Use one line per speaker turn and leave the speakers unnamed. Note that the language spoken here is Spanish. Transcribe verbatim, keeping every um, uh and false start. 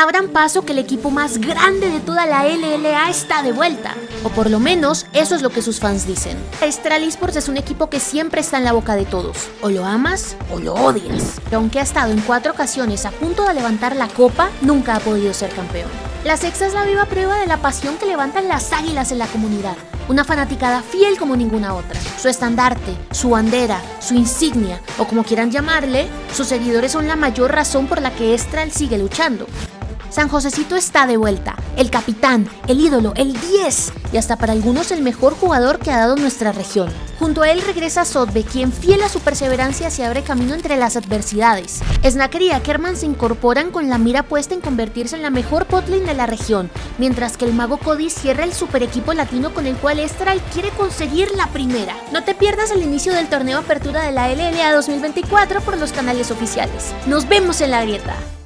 abran paso que el equipo más grande de toda la L L A está de vuelta. O por lo menos, eso es lo que sus fans dicen. Estral Esports es un equipo que siempre está en la boca de todos. O lo amas o lo odias. Pero aunque ha estado en cuatro ocasiones a punto de levantar la copa, nunca ha podido ser campeón. La Sexta es la viva prueba de la pasión que levantan las águilas en la comunidad. Una fanaticada fiel como ninguna otra. Su estandarte, su bandera, su insignia, o como quieran llamarle, sus seguidores son la mayor razón por la que Estral sigue luchando. San Josecito está de vuelta, el capitán, el ídolo, el diez, y hasta para algunos el mejor jugador que ha dado nuestra región. Junto a él regresa Sotbe, quien fiel a su perseverancia se abre camino entre las adversidades. Snaker y Ackerman se incorporan con la mira puesta en convertirse en la mejor botlane de la región, mientras que el mago Cody cierra el super equipo latino con el cual Estral quiere conseguir la primera. No te pierdas el inicio del torneo Apertura de la L L A dos mil veinticuatro por los canales oficiales. Nos vemos en la grieta.